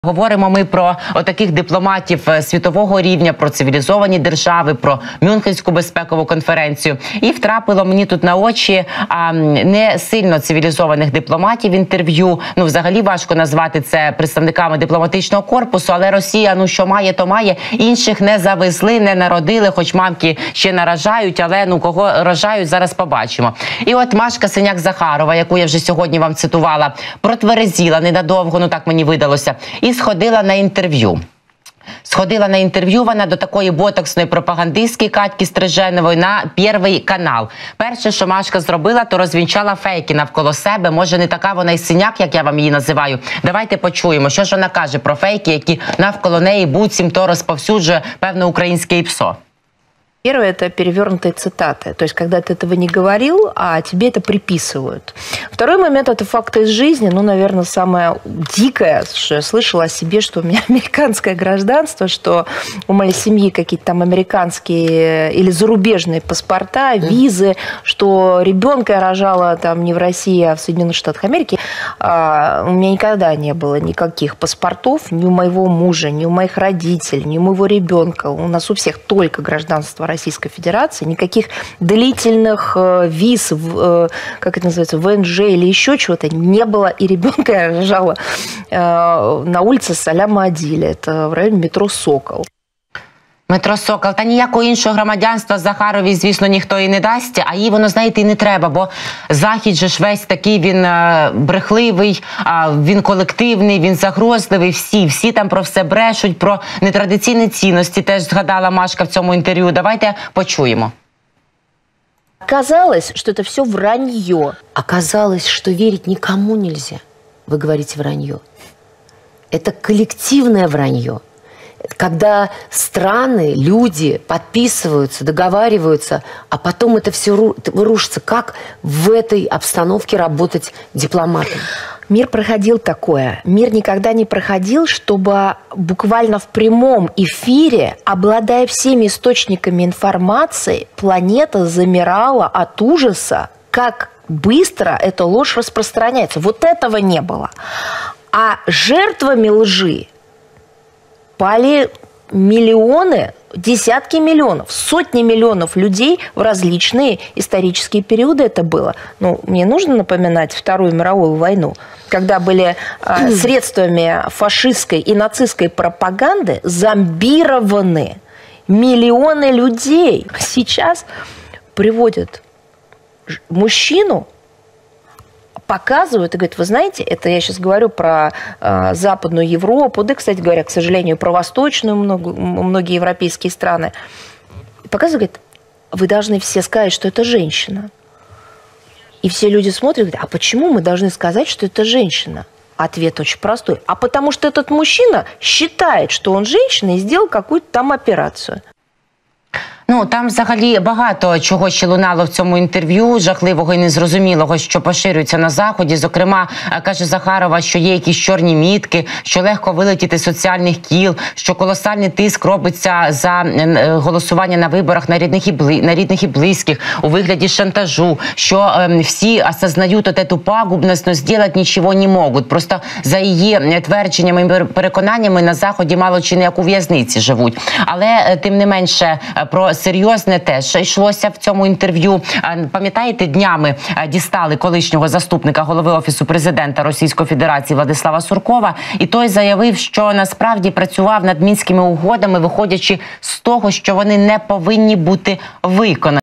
Говоримо ми про таких дипломатів світового рівня, про цивілізовані держави, про Мюнхенську безпекову конференцію. І втрапило мені тут на очі не сильно цивілізованих дипломатів інтерв'ю. Ну, взагалі важко назвати це представниками дипломатичного корпусу, але Росія, ну, що має, то має. Інших не завезли, не народили, хоч мамки ще наражають, але, ну, кого рожають, зараз побачимо. І от Машка Синяк-Захарова, яку я вже сьогодні вам цитувала, протверезіла ненадовго, ну, так мені видалося, і сходила на інтерв'ю. Сходила на інтерв'ю вона до такої ботоксної пропагандистки Катьки Стриженової на Перший канал. Перше, що Машка зробила, то розвінчала фейки навколо себе. Може, не така вона й синяк, як я вам її називаю. Давайте почуємо, що ж вона каже про фейки, які навколо неї буцімто розповсюджує певне українське ІПСО. Первое – это перевернутые цитаты. То есть, когда ты этого не говорил, а тебе это приписывают. Второй момент – это факты из жизни. Ну, наверное, самое дикое, что я слышала о себе, что у меня американское гражданство, что у моей семьи какие-то там американские или зарубежные паспорта, визы, что ребенка я рожала там не в России, а в Соединенных Штатах Америки. У меня никогда не было никаких паспортов ни у моего мужа, ни у моих родителей, ни у моего ребенка. У нас у всех только гражданство Российской Федерации, никаких длительных виз, как это называется, ВНЖ или еще чего-то не было. И ребенка я рожала на улице Салям-Адиле, это в районе метро «Сокол». Метро «Сокол». Та ніякого іншого громадянства Захаровій, звісно, ніхто і не дасть, а їй воно, знаєте, і не треба, бо Захід же ж весь такий, він брехливий, він колективний, він загрозливий, всі там про все брешуть, про нетрадиційні цінності, теж згадала Машка в цьому інтерв'ю. Давайте почуємо. Оказалось, что это все вранье. Оказалось, что верить никому нельзя. Вы говорите вранье. Это коллективное вранье. Когда страны, люди подписываются, договариваются, а потом это все рушится. Как в этой обстановке работать дипломатом? Мир проходил такое. Мир никогда не проходил, чтобы буквально в прямом эфире, обладая всеми источниками информации, планета замирала от ужаса, как быстро эта ложь распространяется. Вот этого не было. А жертвами лжи пали миллионы, десятки миллионов, сотни миллионов людей в различные исторические периоды это было. Ну, мне нужно напоминать Вторую мировую войну, когда были средствами фашистской и нацистской пропаганды зомбированы миллионы людей. Сейчас приводят мужчину, показывают и говорят, вы знаете, это я сейчас говорю про Западную Европу, да, кстати говоря, к сожалению, про Восточную, многие европейские страны. Показывают, говорят, вы должны все сказать, что это женщина. И все люди смотрят, говорят, а почему мы должны сказать, что это женщина? Ответ очень простой. А потому что этот мужчина считает, что он женщина и сделал какую-то там операцию. Ну, там взагалі багато чого ще лунало в цьому інтерв'ю, жахливого і незрозумілого, що поширюється на Заході. Зокрема, каже Захарова, що є якісь чорні мітки, що легко вилетіти з соціальних кіл, що колосальний тиск робиться за голосування на виборах на рідних і близьких у вигляді шантажу, що всі осознають эту пагубність, но зробити нічого не можуть. Просто за її твердженнями і переконаннями на Заході мало чи не як у в'язниці живуть. Але, тим не менше, про серйозне теж йшлося в цьому інтерв'ю. Пам'ятаєте, днями дістали колишнього заступника голови Офісу президента Російської Федерації Владислава Суркова, і той заявив, що насправді працював над Мінськими угодами, виходячи з того, що вони не повинні бути виконані.